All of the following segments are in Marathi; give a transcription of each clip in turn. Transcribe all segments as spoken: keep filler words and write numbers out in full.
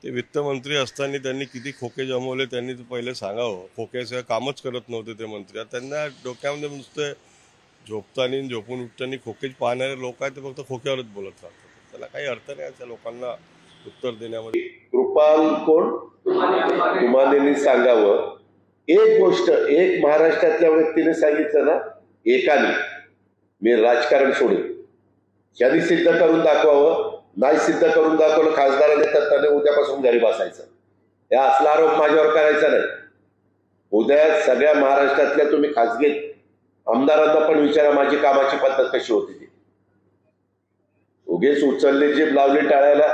ते वित्तमंत्री असताना त्यांनी किती खोके जमवले त्यांनी पहिले सांगावं. खोक्याचं कामच करत नव्हते ते मंत्री. त्यांना डोक्यामध्ये नुसते झोपताना झोपून उठताना खोके पाहणारे लोक आहेत, ते फक्त खोक्यावरच बोलत राहतात. त्याला काही अर्थ नाही त्या लोकांना उत्तर देण्यामध्ये. कृपाल कोण तुमानेनी सांगावं. एक गोष्ट एक महाराष्ट्रातल्या व्यक्तीने सांगितलं ना, एकाने मी राजकारण सोडेल, यांनी सिद्ध करून दाखवावं. नाही सिद्ध करून दाखवलं खासदाराने तर त्याने उद्यापासून घरी बसायचं. या असला आरोप माझ्यावर करायचा नाही. उद्या सगळ्या महाराष्ट्रातल्या तुम्ही खासगी आमदारांना पण विचारा माझी कामाची पद्धत कशी होती ती. उगेच उचलले जीभ लावली टाळायला.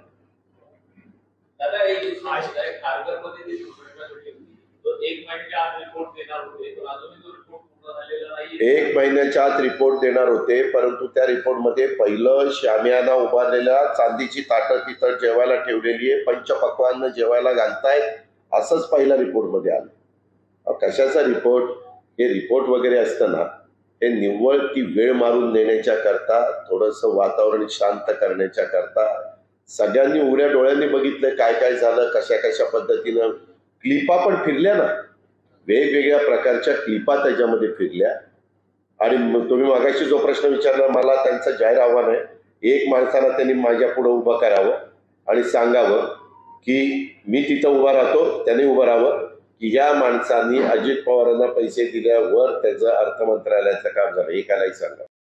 एक महिन्याच्या आत रिपोर्ट देणार होते, परंतु त्या रिपोर्ट मध्ये पहिलं शामियाना उभारलेला चांदीची ताटं तिथं जेवायला ठेवलेली आहे, पंचपक्वान्न जेवायला घालतायत, असंच पहिल्या रिपोर्ट मध्ये आलं. कशाचा रिपोर्ट? हे रिपोर्ट वगैरे असतं ना, हे निव्वळ ती वेळ मारून देण्याच्या करता, थोडंसं वातावरण शांत करण्याच्या करता. सगळ्यांनी उघड्या डोळ्यांनी बघितलं काय काय झालं, कशा कशा पद्धतीनं. क्लिपा पण फिरल्या ना, वेगवेगळ्या प्रकारच्या क्लिपा त्याच्यामध्ये फिरल्या. आणि तुम्ही मागाशी जो प्रश्न विचारला मला, त्यांचं जाहीर आव्हान आहे, एक माणसाला त्यांनी माझ्या पुढे उभं करावं आणि सांगावं की मी तिथं उभा राहतो, त्यांनी उभं राहावं की या माणसांनी अजित पवारांना पैसे दिल्यावर त्याचं अर्थ मंत्रालयाचं काम झालं, एकालाही सांगा.